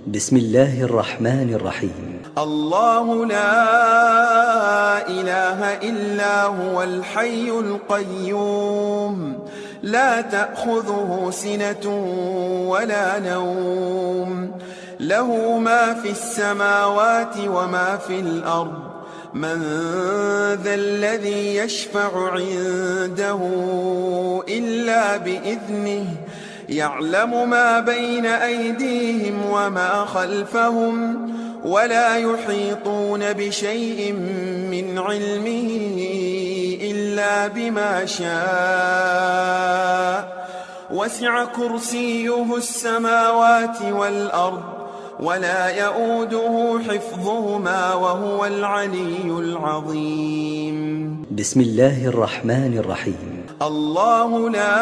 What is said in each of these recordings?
بسم الله الرحمن الرحيم. الله لا إله إلا هو الحي القيوم لا تأخذه سنة ولا نوم له ما في السماوات وما في الأرض من ذا الذي يشفع عنده إلا بإذنه يعلم ما بين أيديهم وما خلفهم ولا يحيطون بشيء من علمه إلا بما شاء وسع كرسيه السماوات والأرض ولا يؤوده حفظهما وهو العلي العظيم. بسم الله الرحمن الرحيم. الله لا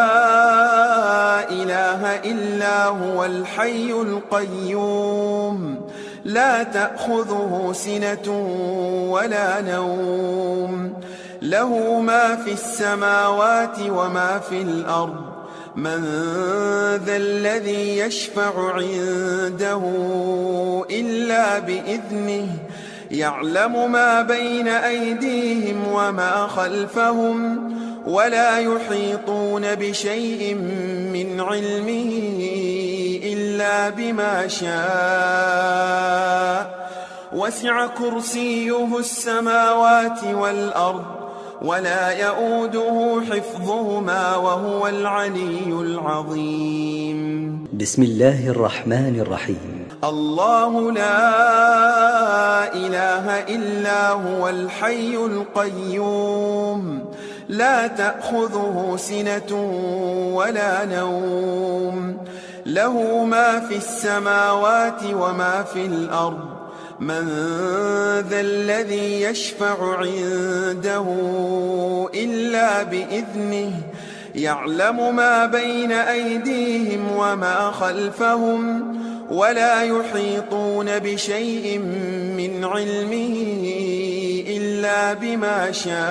إله إلا هو الحي القيوم لا تأخذه سنة ولا نوم له ما في السماوات وما في الأرض من ذا الذي يشفع عنده إلا بإذنه يعلم ما بين أيديهم وما خلفهم ولا يحيطون بشيء من علمه إلا بما شاء وسع كرسيه السماوات والأرض ولا يؤوده حفظهما وهو العلي العظيم. بسم الله الرحمن الرحيم. الله لا إله إلا هو الحي القيوم لا تأخذه سنة ولا نوم له ما في السماوات وما في الأرض من ذا الذي يشفع عنده إلا بإذنه يعلم ما بين أيديهم وما خلفهم ولا يحيطون بشيء من علمه إلا بما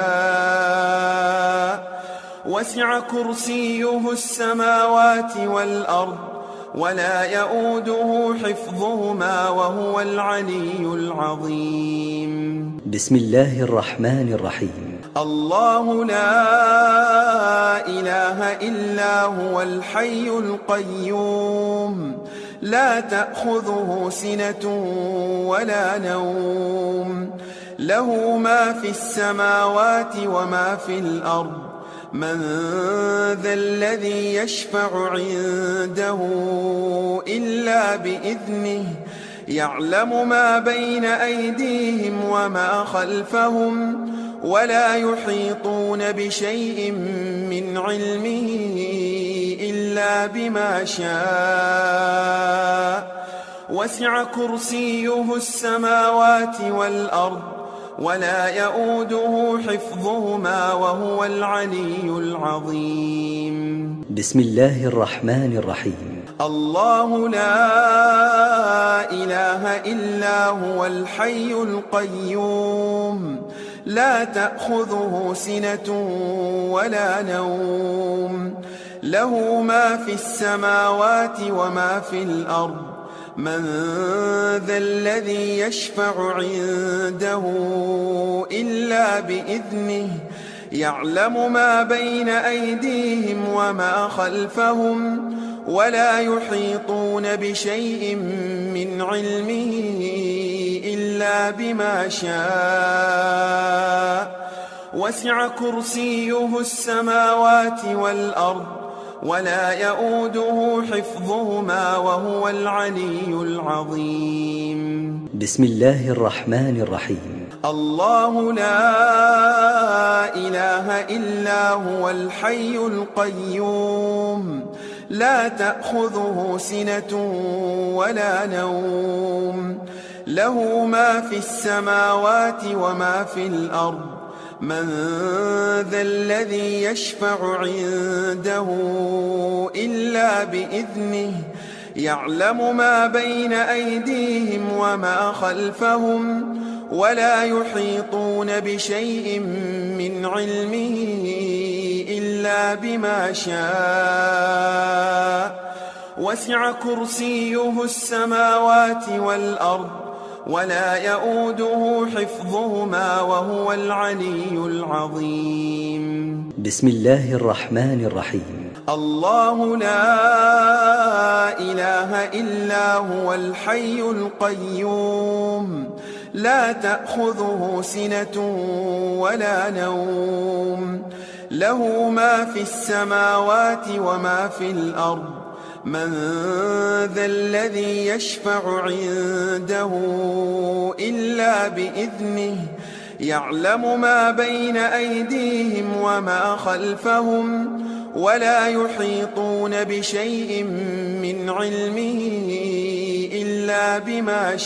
شاء وسع كرسيه السماوات والأرض ولا يؤوده حفظهما وهو العلي العظيم. بسم الله الرحمن الرحيم. الله لا إله إلا هو الحي القيوم لا تأخذه سنة ولا نوم له ما في السماوات وما في الأرض من ذا الذي يشفع عنده إلا بإذنه يعلم ما بين أيديهم وما خلفهم ولا يحيطون بشيء من علمه إلا بما شاء وسع كرسيه السماوات والأرض ولا يؤوده حفظهما وهو العلي العظيم. بسم الله الرحمن الرحيم. الله لا إله إلا هو الحي القيوم لا تأخذه سنة ولا نوم له ما في السماوات وما في الأرض من ذا الذي يشفع عنده إلا بإذنه يعلم ما بين أيديهم وما خلفهم ولا يحيطون بشيء من علمه إلا بما شاء وسع كرسيه السماوات والأرض ولا يؤوده حفظهما وهو العلي العظيم. بسم الله الرحمن الرحيم. الله لا إله إلا هو الحي القيوم لا تأخذه سنة ولا نوم له ما في السماوات وما في الأرض من ذا الذي يشفع عنده إلا بإذنه يعلم ما بين أيديهم وما خلفهم ولا يحيطون بشيء من علمه إلا بما شاء وسع كرسيه السماوات والأرض ولا يؤوده حفظهما وهو العلي العظيم. بسم الله الرحمن الرحيم. الله لا إله إلا هو الحي القيوم لا تأخذه سنة ولا نوم له ما في السماوات وما في الأرض من ذا الذي يشفع عنده إلا بإذنه يعلم ما بين أيديهم وما خلفهم ولا يحيطون بشيء من علمه إلا بما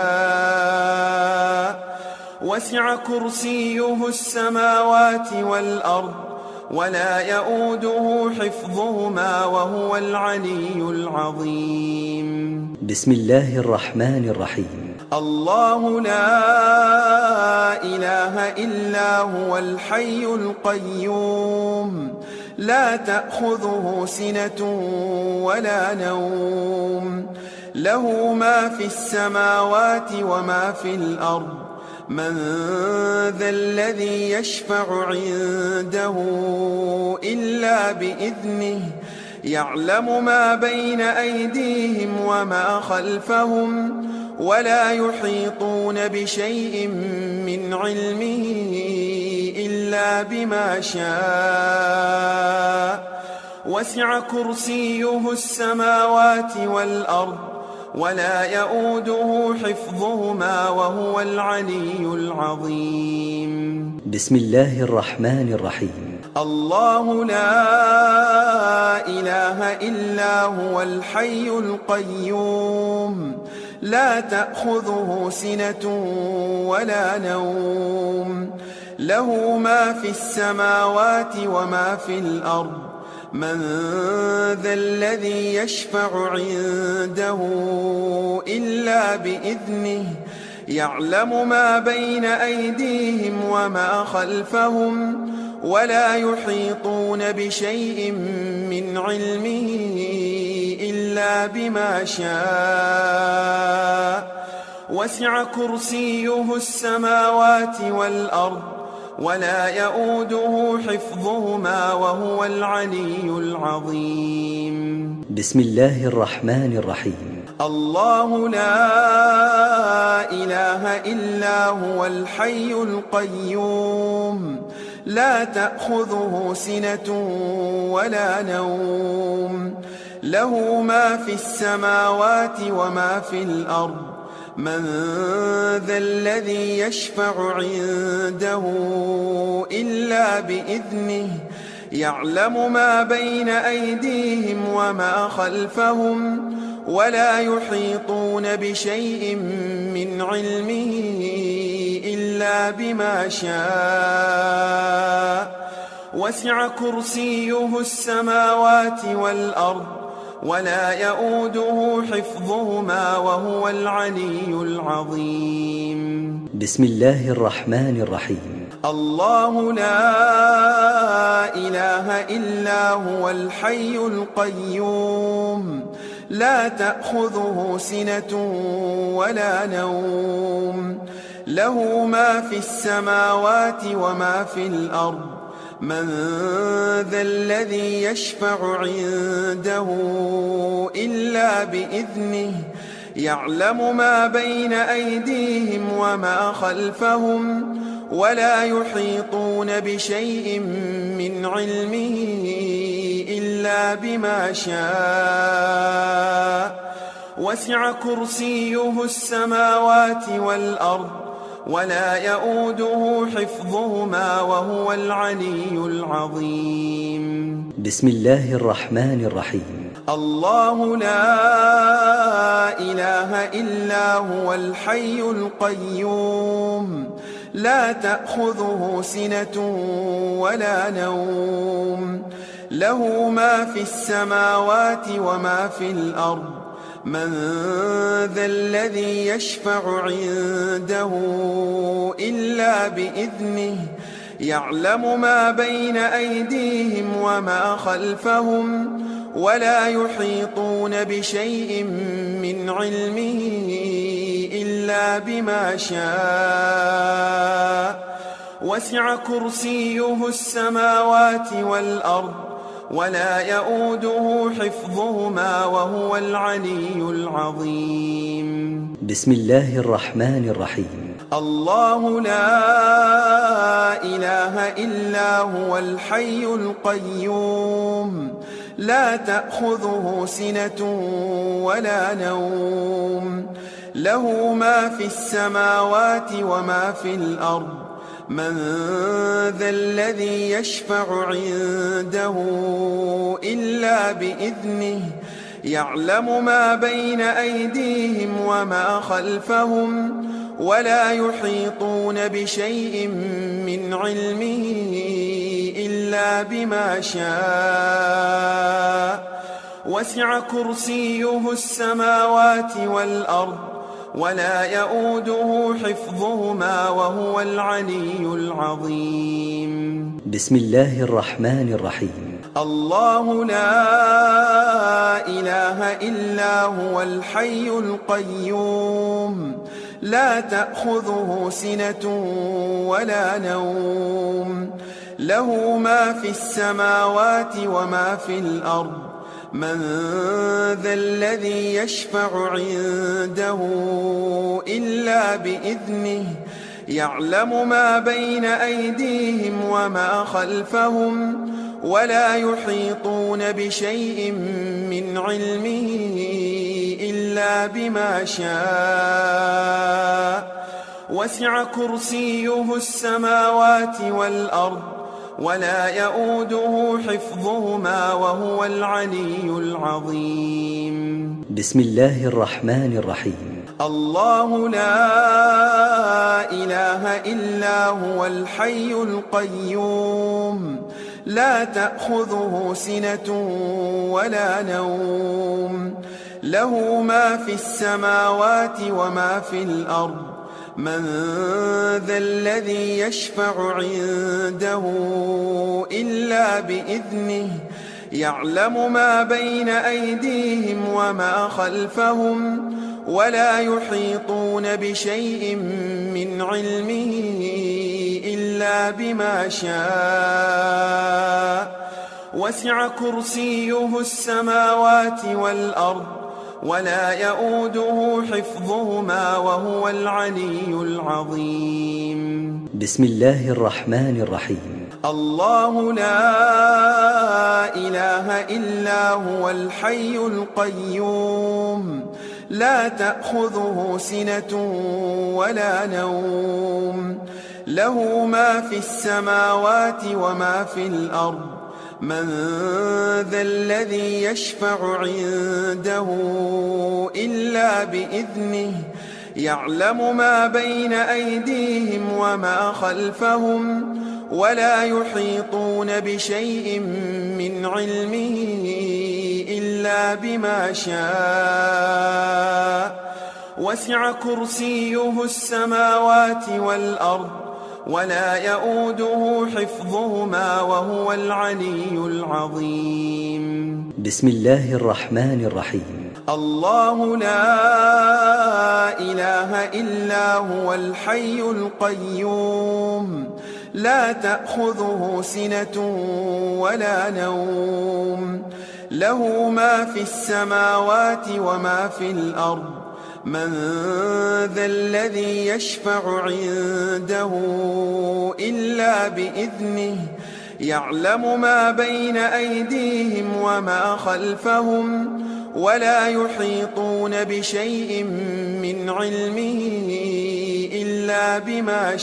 شاء وسع كرسيه السماوات والأرض ولا يؤوده حفظهما وهو العلي العظيم. بسم الله الرحمن الرحيم. الله لا إله إلا هو الحي القيوم لا تأخذه سنة ولا نوم له ما في السماوات وما في الأرض من ذا الذي يشفع عنده إلا بإذنه يعلم ما بين أيديهم وما خلفهم ولا يحيطون بشيء من علمه إلا بما شاء وسع كرسيه السماوات والأرض ولا يؤوده حفظهما وهو العلي العظيم. بسم الله الرحمن الرحيم. الله لا إله إلا هو الحي القيوم لا تأخذه سنة ولا نوم له ما في السماوات وما في الأرض من ذا الذي يشفع عنده إلا بإذنه يعلم ما بين أيديهم وما خلفهم ولا يحيطون بشيء من علمه إلا بما شاء وسع كرسيه السماوات والأرض ولا يؤوده حفظهما وهو العلي العظيم. بسم الله الرحمن الرحيم. الله لا إله إلا هو الحي القيوم لا تأخذه سنة ولا نوم له ما في السماوات وما في الأرض من ذا الذي يشفع عنده إلا بإذنه يعلم ما بين أيديهم وما خلفهم ولا يحيطون بشيء من علمه إلا بما شاء وسع كرسيه السماوات والأرض ولا يؤوده حفظهما وهو العلي العظيم. بسم الله الرحمن الرحيم. الله لا إله إلا هو الحي القيوم لا تأخذه سنة ولا نوم له ما في السماوات وما في الأرض من ذا الذي يشفع عنده إلا بإذنه يعلم ما بين أيديهم وما خلفهم ولا يحيطون بشيء من علمه إلا بما شاء وسع كرسيه السماوات والأرض ولا يؤوده حفظهما وهو العلي العظيم. بسم الله الرحمن الرحيم. الله لا إله إلا هو الحي القيوم لا تأخذه سنة ولا نوم له ما في السماوات وما في الأرض من ذا الذي يشفع عنده إلا بإذنه يعلم ما بين أيديهم وما خلفهم ولا يحيطون بشيء من علمه إلا بما شاء وسع كرسيه السماوات والأرض ولا يؤوده حفظهما وهو العلي العظيم. بسم الله الرحمن الرحيم. الله لا إله إلا هو الحي القيوم لا تأخذه سنة ولا نوم له ما في السماوات وما في الأرض من ذا الذي يشفع عنده إلا بإذنه يعلم ما بين أيديهم وما خلفهم ولا يحيطون بشيء من علمه إلا بما شاء وسع كرسيه السماوات والأرض ولا يؤوده حفظهما وهو العلي العظيم. بسم الله الرحمن الرحيم. الله لا إله إلا هو الحي القيوم لا تأخذه سنة ولا نوم له ما في السماوات وما في الأرض من ذا الذي يشفع عنده إلا بإذنه يعلم ما بين أيديهم وما خلفهم ولا يحيطون بشيء من علمه إلا بما شاء وسع كرسيه السماوات والأرض ولا يؤوده حفظهما وهو العلي العظيم. بسم الله الرحمن الرحيم. الله لا إله إلا هو الحي القيوم لا تأخذه سنة ولا نوم له ما في السماوات وما في الأرض من ذا الذي يشفع عنده إلا بإذنه يعلم ما بين أيديهم وما خلفهم ولا يحيطون بشيء من علمه إلا بما شاء وسع كرسيه السماوات والأرض ولا يؤوده حفظهما وهو العلي العظيم. بسم الله الرحمن الرحيم. الله لا إله إلا هو الحي القيوم لا تأخذه سنة ولا نوم له ما في السماوات وما في الأرض من ذا الذي يشفع عنده إلا بإذنه يعلم ما بين أيديهم وما خلفهم ولا يحيطون بشيء من علمه إلا بما شاء وسع كرسيه السماوات والأرض ولا يؤوده حفظهما وهو العلي العظيم. بسم الله الرحمن الرحيم. الله لا إله إلا هو الحي القيوم لا تأخذه سنة ولا نوم له ما في السماوات وما في الأرض من ذا الذي يشفع عنده إلا بإذنه يعلم ما بين أيديهم وما خلفهم ولا يحيطون بشيء من علمه إلا بما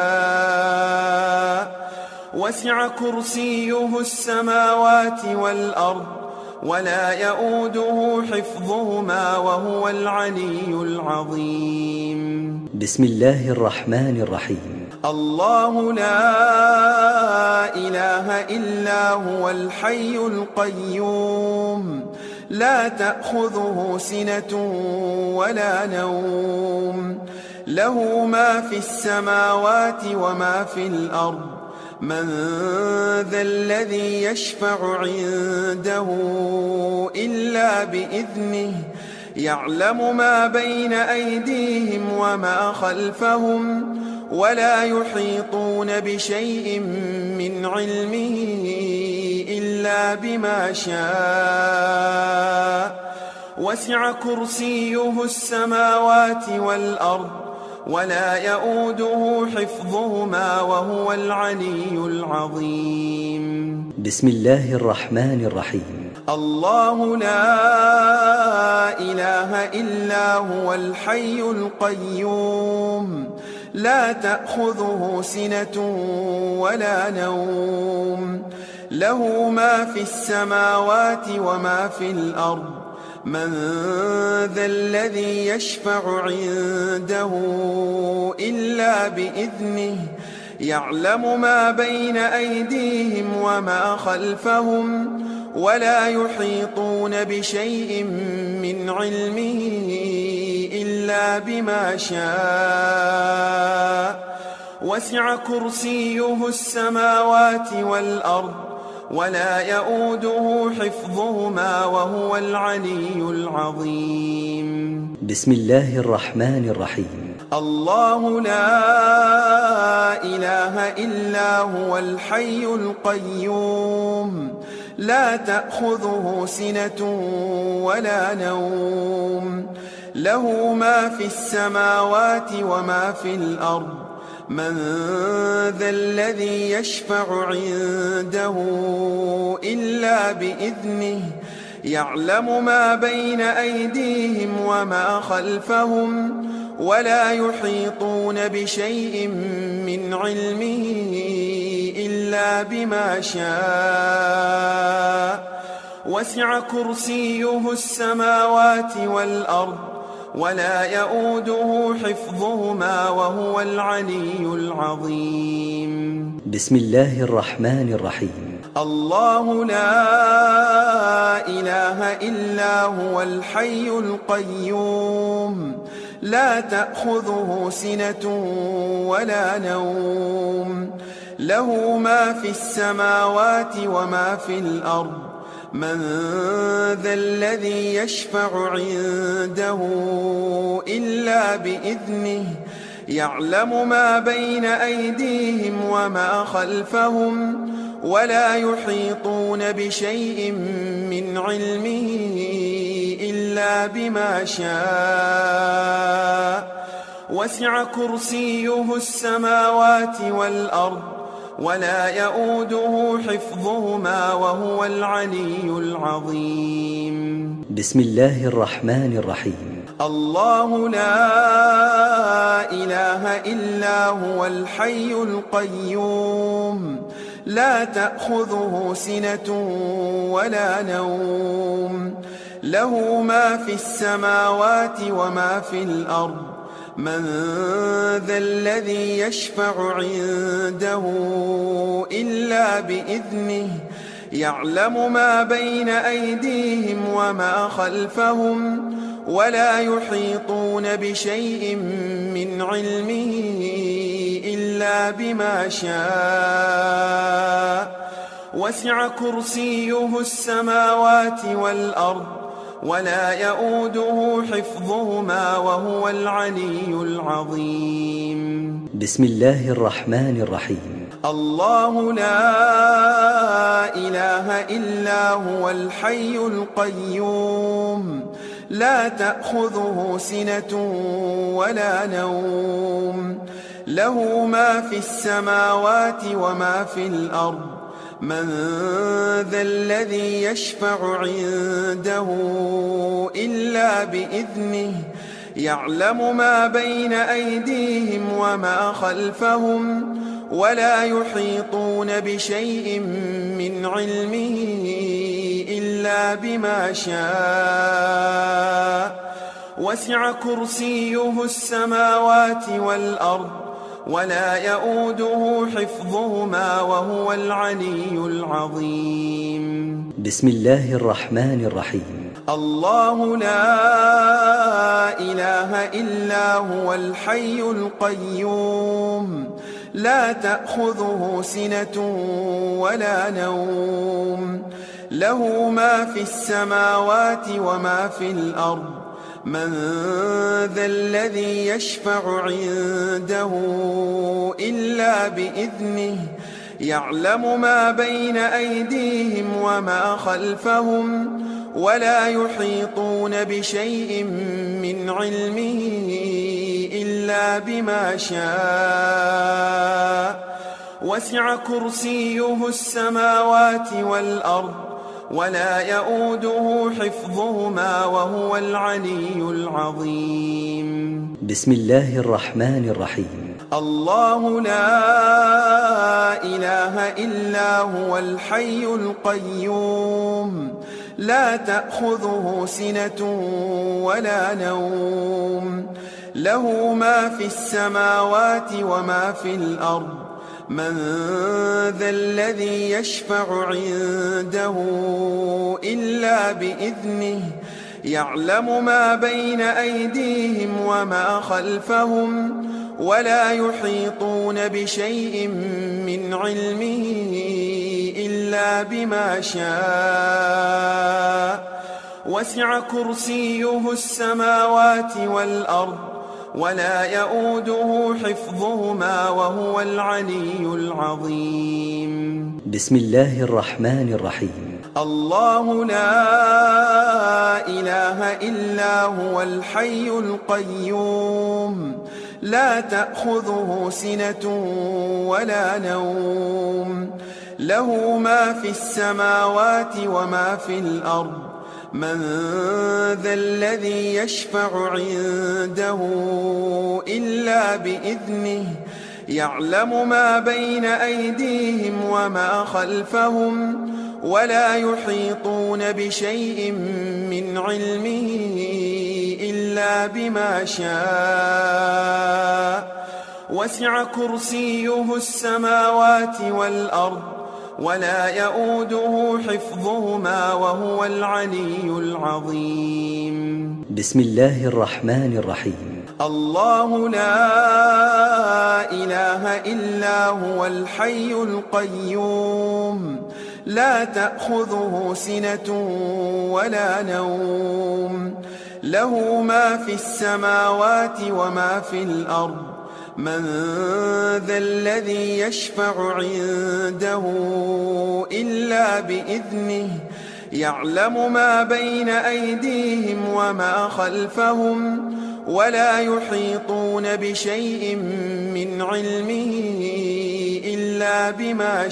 شاء وسع كرسيه السماوات والأرض ولا يؤوده حفظهما وهو العلي العظيم. بسم الله الرحمن الرحيم. الله لا إله إلا هو الحي القيوم لا تأخذه سنة ولا نوم له ما في السماوات وما في الأرض من ذا الذي يشفع عنده إلا بإذنه يعلم ما بين أيديهم وما خلفهم ولا يحيطون بشيء من علمه إلا بما شاء وسع كرسيه السماوات والأرض ولا يؤوده حفظهما وهو العلي العظيم. بسم الله الرحمن الرحيم. الله لا إله إلا هو الحي القيوم لا تأخذه سنة ولا نوم له ما في السماوات وما في الأرض من ذا الذي يشفع عنده إلا بإذنه يعلم ما بين أيديهم وما خلفهم ولا يحيطون بشيء من علمه إلا بما شاء وسع كرسيه السماوات والأرض ولا يؤوده حفظهما وهو العلي العظيم. بسم الله الرحمن الرحيم. الله لا إله إلا هو الحي القيوم لا تأخذه سنة ولا نوم له ما في السماوات وما في الأرض من ذا الذي يشفع عنده إلا بإذنه يعلم ما بين أيديهم وما خلفهم ولا يحيطون بشيء من علمه إلا بما شاء وسع كرسيه السماوات والأرض ولا يؤوده حفظهما وهو العلي العظيم. بسم الله الرحمن الرحيم. الله لا إله إلا هو الحي القيوم لا تأخذه سنة ولا نوم له ما في السماوات وما في الأرض من ذا الذي يشفع عنده إلا بإذنه يعلم ما بين أيديهم وما خلفهم ولا يحيطون بشيء من علمه إلا بما شاء وسع كرسيه السماوات والأرض ولا يؤوده حفظهما وهو العلي العظيم. بسم الله الرحمن الرحيم. الله لا إله إلا هو الحي القيوم لا تأخذه سنة ولا نوم له ما في السماوات وما في الأرض من ذا الذي يشفع عنده إلا بإذنه يعلم ما بين أيديهم وما خلفهم ولا يحيطون بشيء من علمه إلا بما شاء وسع كرسيه السماوات والأرض ولا يؤوده حفظهما وهو العلي العظيم. بسم الله الرحمن الرحيم. الله لا إله إلا هو الحي القيوم لا تأخذه سنة ولا نوم له ما في السماوات وما في الأرض من ذا الذي يشفع عنده إلا بإذنه يعلم ما بين أيديهم وما خلفهم ولا يحيطون بشيء من علمه إلا بما شاء وسع كرسيه السماوات والأرض ولا يؤوده حفظهما وهو العلي العظيم. بسم الله الرحمن الرحيم. الله لا إله إلا هو الحي القيوم لا تأخذه سنة ولا نوم له ما في السماوات وما في الأرض من ذا الذي يشفع عنده إلا بإذنه يعلم ما بين أيديهم وما خلفهم ولا يحيطون بشيء من علمه إلا بما شاء وسع كرسيه السماوات والأرض ولا يؤوده حفظهما وهو العلي العظيم. بسم الله الرحمن الرحيم. الله لا إله إلا هو الحي القيوم لا تأخذه سنة ولا نوم له ما في السماوات وما في الأرض من ذا الذي يشفع عنده إلا بإذنه يعلم ما بين أيديهم وما خلفهم ولا يحيطون بشيء من علمه إلا بما شاء وسع كرسيه السماوات والأرض ولا يؤوده حفظهما وهو العلي العظيم. بسم الله الرحمن الرحيم. الله لا إله إلا هو الحي القيوم لا تأخذه سنة ولا نوم له ما في السماوات وما في الأرض من ذا الذي يشفع عنده إلا بإذنه يعلم ما بين أيديهم وما خلفهم ولا يحيطون بشيء من علمه إلا بما شاء وسع كرسيه السماوات والأرض ولا يؤوده حفظهما وهو العلي العظيم. بسم الله الرحمن الرحيم. الله لا إله إلا هو الحي القيوم لا تأخذه سنة ولا نوم له ما في السماوات وما في الأرض من ذا الذي يشفع عنده إلا بإذنه يعلم ما بين أيديهم وما خلفهم ولا يحيطون بشيء من علمه إلا بما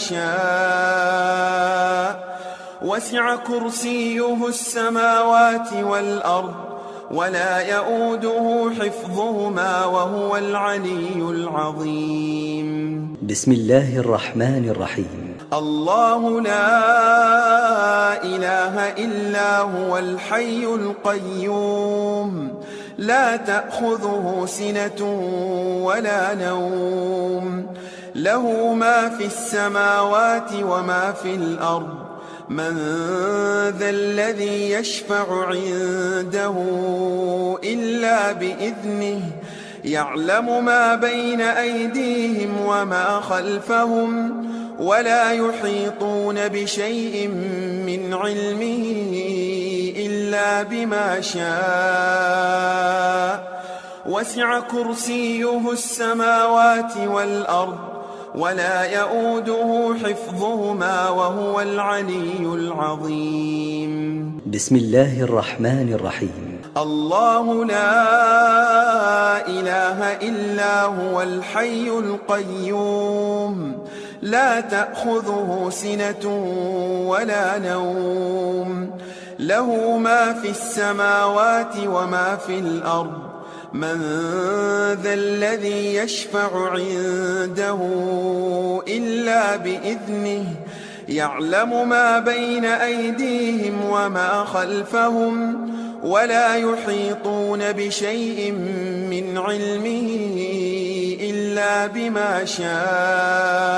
شاء وسع كرسيه السماوات والأرض ولا يؤوده حفظهما وهو العلي العظيم. بسم الله الرحمن الرحيم. الله لا إله إلا هو الحي القيوم لا تأخذه سنة ولا نوم له ما في السماوات وما في الأرض من ذا الذي يشفع عنده إلا بإذنه يعلم ما بين أيديهم وما خلفهم ولا يحيطون بشيء من علمه إلا بما شاء وسع كرسيه السماوات والأرض ولا يؤوده حفظهما وهو العلي العظيم. بسم الله الرحمن الرحيم. الله لا إله إلا هو الحي القيوم لا تأخذه سنة ولا نوم له ما في السماوات وما في الأرض من ذا الذي يشفع عنده إلا بإذنه يعلم ما بين أيديهم وما خلفهم ولا يحيطون بشيء من علمه إلا بما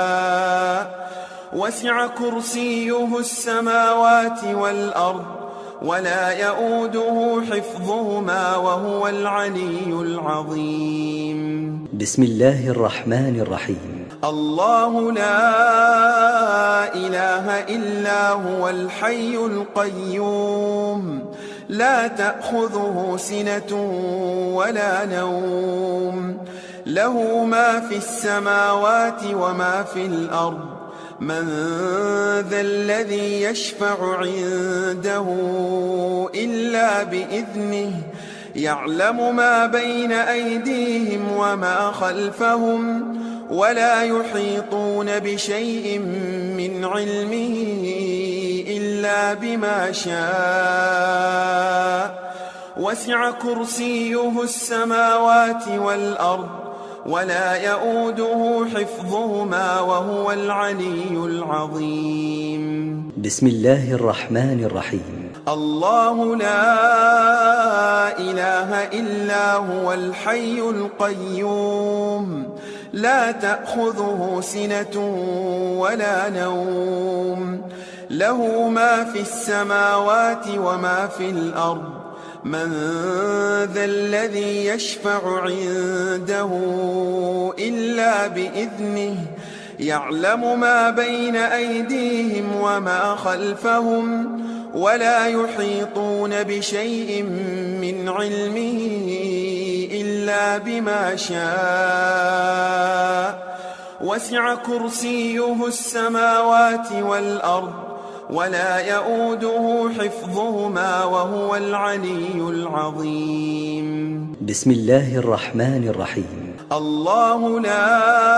شاء وسع كرسيه السماوات والأرض ولا يؤوده حفظهما وهو العلي العظيم. بسم الله الرحمن الرحيم. الله لا إله إلا هو الحي القيوم لا تأخذه سنة ولا نوم له ما في السماوات وما في الأرض من ذا الذي يشفع عنده إلا بإذنه يعلم ما بين أيديهم وما خلفهم ولا يحيطون بشيء من علمه إلا بما شاء وسع كرسيه السماوات والأرض ولا يؤوده حفظهما وهو العلي العظيم. بسم الله الرحمن الرحيم. الله لا إله إلا هو الحي القيوم لا تأخذه سنة ولا نوم له ما في السماوات وما في الأرض من ذا الذي يشفع عنده إلا بإذنه يعلم ما بين أيديهم وما خلفهم ولا يحيطون بشيء من علمه إلا بما شاء وسع كرسيه السماوات والأرض ولا يؤوده حفظهما وهو العلي العظيم. بسم الله الرحمن الرحيم. الله لا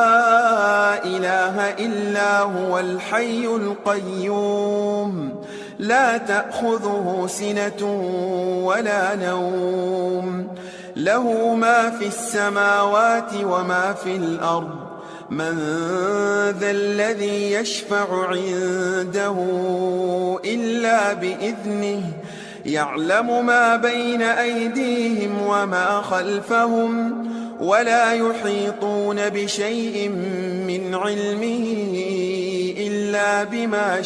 إله إلا هو الحي القيوم لا تأخذه سنة ولا نوم له ما في السماوات وما في الأرض من ذا الذي يشفع عنده إلا بإذنه يعلم ما بين أيديهم وما خلفهم ولا يحيطون بشيء من علمه إلا بما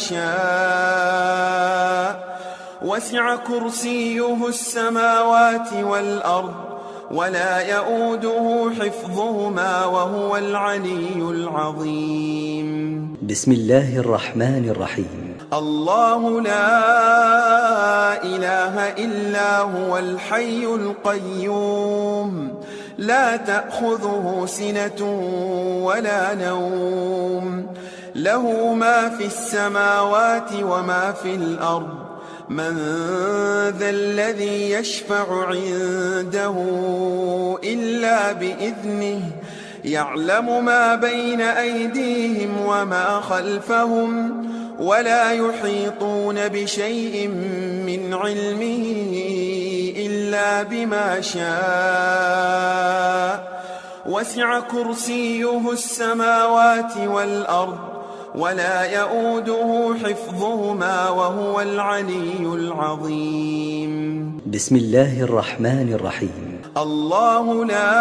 شاء وسع كرسيه السماوات والأرض ولا يؤوده حفظهما وهو العلي العظيم. بسم الله الرحمن الرحيم. الله لا إله إلا هو الحي القيوم لا تأخذه سنة ولا نوم له ما في السماوات وما في الأرض من ذا الذي يشفع عنده إلا بإذنه يعلم ما بين أيديهم وما خلفهم ولا يحيطون بشيء من علمه إلا بما شاء وسع كرسيه السماوات والأرض ولا يؤوده حفظهما وهو العلي العظيم. بسم الله الرحمن الرحيم. الله لا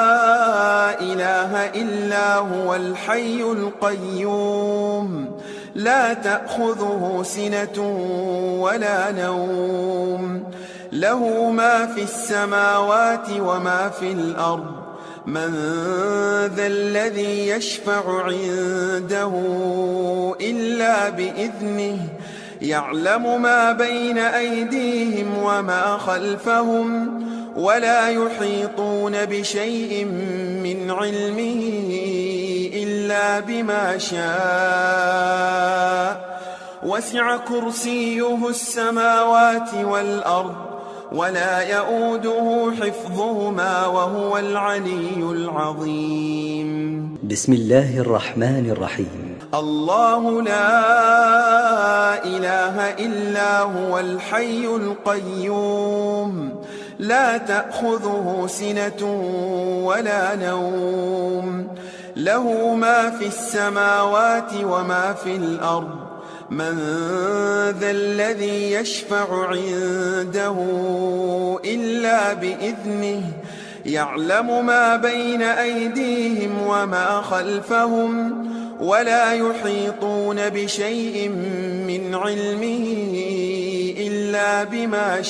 إله إلا هو الحي القيوم لا تأخذه سنة ولا نوم له ما في السماوات وما في الأرض من ذا الذي يشفع عنده إلا بإذنه يعلم ما بين أيديهم وما خلفهم ولا يحيطون بشيء من علمه إلا بما شاء وسع كرسيه السماوات والأرض ولا يؤوده حفظهما وهو العلي العظيم. بسم الله الرحمن الرحيم. الله لا إله إلا هو الحي القيوم لا تأخذه سنة ولا نوم له ما في السماوات وما في الأرض من ذا الذي يشفع عنده إلا بإذنه يعلم ما بين أيديهم وما خلفهم ولا يحيطون بشيء من علمه إلا إلا بما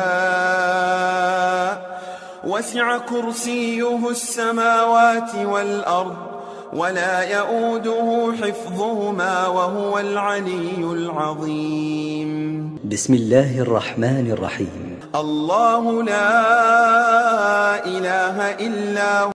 شاء وسع كرسيه السماوات والأرض ولا يؤوده حفظهما وهو العلي العظيم. بسم الله الرحمن الرحيم. الله لا إله إلا هو